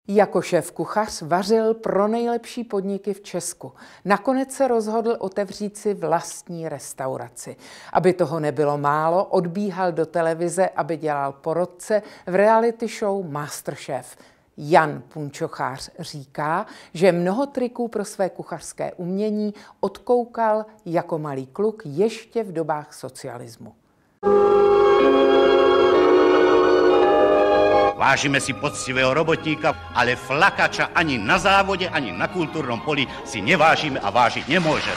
Jako šéfkuchař vařil pro nejlepší podniky v Česku. Nakonec se rozhodl otevřít si vlastní restauraci. Aby toho nebylo málo, odbíhal do televize, aby dělal porodce v reality show Masterchef. Jan Punčochář říká, že mnoho triků pro své kuchařské umění odkoukal jako malý kluk ještě v dobách socialismu. Vážíme si poctivého robotníka, ale flakača ani na závodě, ani na kulturnom poli si nevážíme a vážit nemůžeme.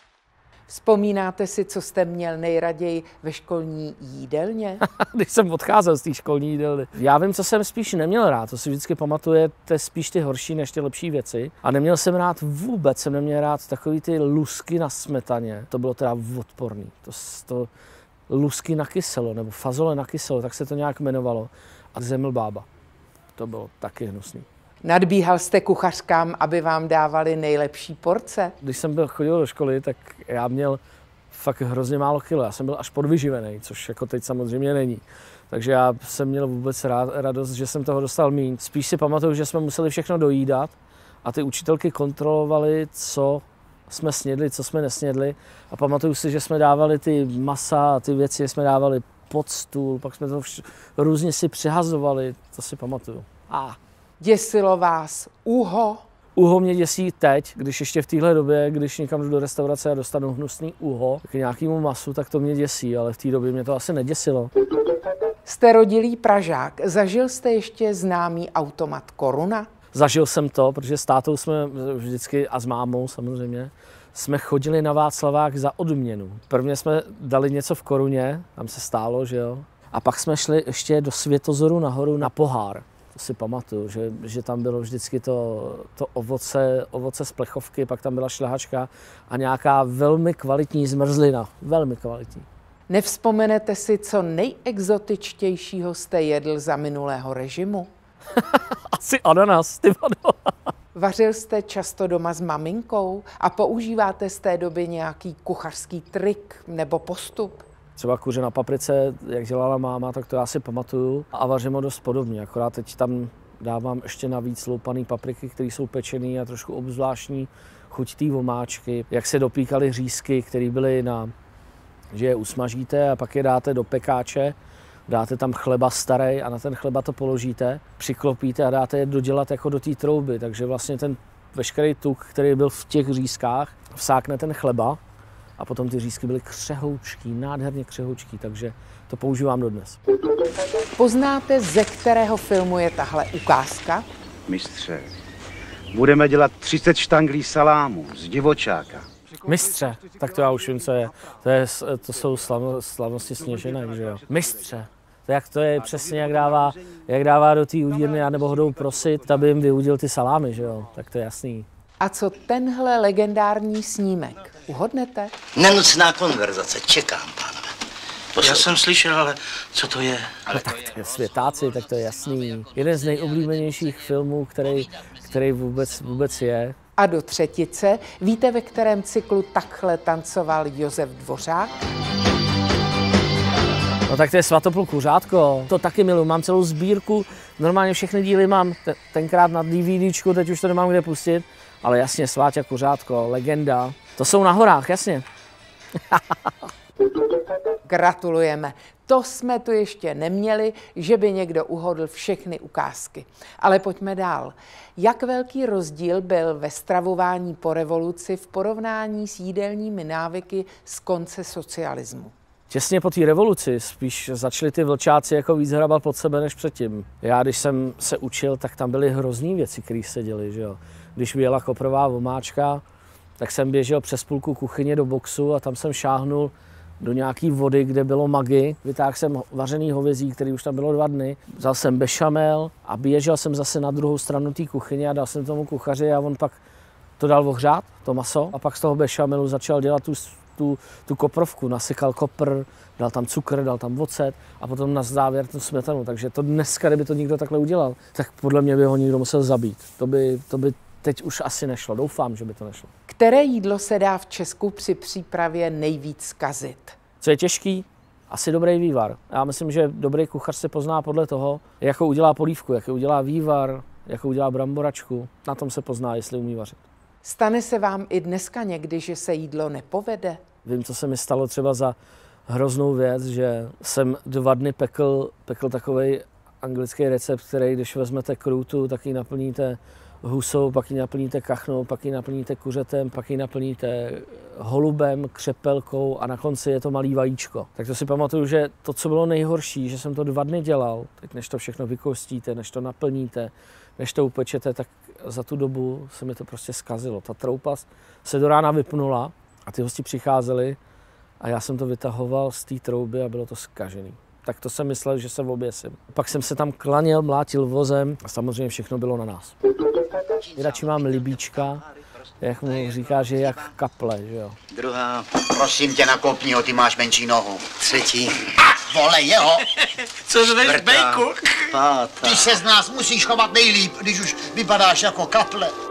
Vzpomínáte si, co jste měl nejraději ve školní jídelně? Když jsem odcházel z té školní jídelny. Já vím, co jsem spíš neměl rád. To si vždycky pamatujete spíš ty horší než ty lepší věci. A neměl jsem rád vůbec, jsem neměl rád takový ty lusky na smetaně. To bylo teda odporný. To lusky na kyselo, nebo fazole na kyselo, tak se to nějak jmenovalo. A zemlbába. To bylo taky hnusný. Nadbíhal jste kuchařkám, aby vám dávali nejlepší porce? Když jsem chodil do školy, tak já měl fakt hrozně málo kilo. Já jsem byl až podvyživený, což jako teď samozřejmě není. Takže já jsem měl vůbec radost, že jsem toho dostal míň. Spíš si pamatuju, že jsme museli všechno dojídat a ty učitelky kontrolovaly, co jsme snědli, co jsme nesnědli. A pamatuju si, že jsme dávali ty masa a ty věci jsme dávali pod stůl, pak jsme to různě si přihazovali, to si pamatuju. Děsilo vás uho? Uho mě děsí teď, když ještě v téhle době, když někam jdu do restaurace a dostanu hnusný uho k nějakému masu, tak to mě děsí, ale v té době mě to asi neděsilo. Jste rodilý Pražák. Zažil jste ještě známý automat Koruna? Zažil jsem to, protože s tátou jsme vždycky, a s mámou samozřejmě, jsme chodili na Václavák za odměnu. Prvně jsme dali něco v koruně, tam se stálo, že jo. A pak jsme šli ještě do Světozoru nahoru na pohár. To si pamatuju, že tam bylo vždycky to ovoce z plechovky, pak tam byla šlehačka a nějaká velmi kvalitní zmrzlina. Velmi kvalitní. Nevzpomenete si, co nejexotičtějšího jste jedl za minulého režimu? Asi ananas, ty vado. Vařil jste často doma s maminkou a používáte z té doby nějaký kuchařský trik nebo postup? Třeba kuře na paprice, jak dělala máma, tak to já si pamatuju a vařím ho dost podobně. Akorát teď tam dávám ještě navíc loupané papriky, které jsou pečené a trošku obzvláštní chuť té omáčky. Jak se dopíkaly řízky, které byly že je usmažíte a pak je dáte do pekáče, dáte tam chleba starý a na ten chleba to položíte, přiklopíte a dáte je dodělat jako do té trouby. Takže vlastně ten veškerý tuk, který byl v těch řízkách, vsákne ten chleba a potom ty řízky byly křehoučký, nádherně křehoučký, takže to používám dodnes. Poznáte, ze kterého filmu je tahle ukázka? Mistře, budeme dělat 30 štanglí salámu z divočáka. Mistře, tak to já už vím, co je. To jsou slavnosti Sněženek, že jo. Mistře, to je přesně jak dává do té udírny, anebo ho jdou prosit, aby jim vyudil ty salámy, že jo. Tak to je jasný. A co tenhle legendární snímek? Uhodnete? Nenucná konverzace, čekám, pánové. Já jsem slyšel, ale co to je? No tak to je Světáci, tak to je jasný. Jeden z nejoblíbenějších filmů, který vůbec je. A do třetice, víte, ve kterém cyklu takhle tancoval Josef Dvořák? No tak to je Svatopluk Kuřátko, to taky miluji, mám celou sbírku, normálně všechny díly mám tenkrát na DVDčku, teď už to nemám kde pustit, ale jasně, Sváťa Kuřátko, legenda, to jsou na horách, jasně. Gratulujeme. To jsme tu ještě neměli, že by někdo uhodl všechny ukázky. Ale pojďme dál. Jak velký rozdíl byl ve stravování po revoluci v porovnání s jídelními návyky z konce socialismu? Těsně po té revoluci spíš začali ty vlčáci jako víc hrabat pod sebe než předtím. Já, když jsem se učil, tak tam byly hrozný věci, které se děly, že jo. Když vyjela koprová omáčka, tak jsem běžel přes půlku kuchyně do boxu a tam jsem šáhnul do nějaký vody, kde bylo Maggi. Vytáhl jsem vařený hovězí, který už tam bylo 2 dny. Vzal jsem bešamel a běžel jsem zase na druhou stranu té kuchyně a dal jsem tomu kuchaři a on pak to dal ohřát, to maso. A pak z toho bešamelu začal dělat tu koprovku. Nasekal kopr, dal tam cukr, dal tam ocet a potom na závěr tu smetanu. Takže to dneska, kdyby to někdo takhle udělal, tak podle mě by ho někdo musel zabít. To by teď už asi nešlo. Doufám, že by to nešlo. Které jídlo se dá v Česku při přípravě nejvíc zkazit? Co je těžký? Asi dobrý vývar. Já myslím, že dobrý kuchař se pozná podle toho, jakou udělá polívku, jaký udělá vývar, jako udělá bramboračku, na tom se pozná, jestli umí vařit. Stane se vám i dneska někdy, že se jídlo nepovede? Vím, co se mi stalo třeba za hroznou věc, že jsem 2 dny pekl takovej anglický recept, který když vezmete krůtu, tak ji naplníte husou, pak ji naplníte kachnou, pak ji naplníte kuřetem, pak ji naplníte holubem, křepelkou a na konci je to malý vajíčko. Tak to si pamatuju, že to, co bylo nejhorší, že jsem to 2 dny dělal, teď než to všechno vykostíte, než to naplníte, než to upečete, tak za tu dobu se mi to prostě zkazilo. Ta troupa se do rána vypnula a ty hosti přicházeli a já jsem to vytahoval z té trouby a bylo to zkažený. Tak to jsem myslel, že se oběsím. Pak jsem se tam klaněl, mlátil vozem a samozřejmě všechno bylo na nás. Radši mám libíčka, jak mu říká, že je jak kaple, že jo. Druhá. Prosím tě, nakopni ho, ty máš menší nohu. Třetí. Vole, jeho! Co zveš, bejku? Pátá. Ty se z nás musíš chovat nejlíp, když už vypadáš jako kaple.